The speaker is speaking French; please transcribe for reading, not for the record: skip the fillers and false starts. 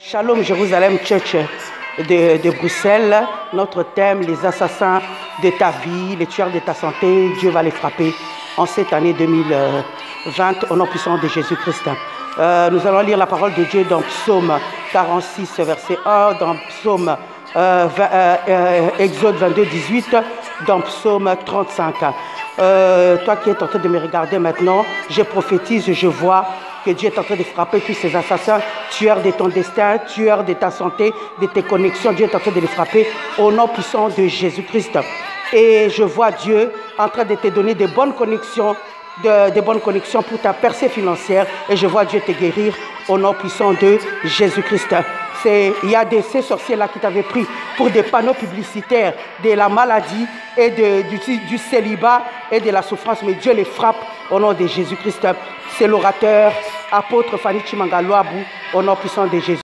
Shalom Jérusalem Church de Bruxelles. Notre thème, les assassins de ta vie, les tueurs de ta santé, Dieu va les frapper en cette année 2020 au nom puissant de Jésus-Christ. Nous allons lire la parole de Dieu dans Psaume 46, verset 1, dans Psaume Exode 22, 18, dans Psaume 35. Toi qui es en train de me regarder maintenant, je prophétise, je vois que Dieu est en train de frapper tous ces assassins, tueurs de ton destin, tueurs de ta santé, de tes connexions. Dieu est en train de les frapper au nom puissant de Jésus-Christ. Et je vois Dieu en train de te donner de bonnes connexions, de bonnes connexions pour ta percée financière. Et je vois Dieu te guérir au nom puissant de Jésus-Christ. Il y a ces sorciers-là qui t'avaient pris pour des panneaux publicitaires de la maladie et du célibat et de la souffrance. Mais Dieu les frappe au nom de Jésus-Christ. C'est l'orateur, apôtre Fanny Chimanga Loabou, au nom puissant de Jésus.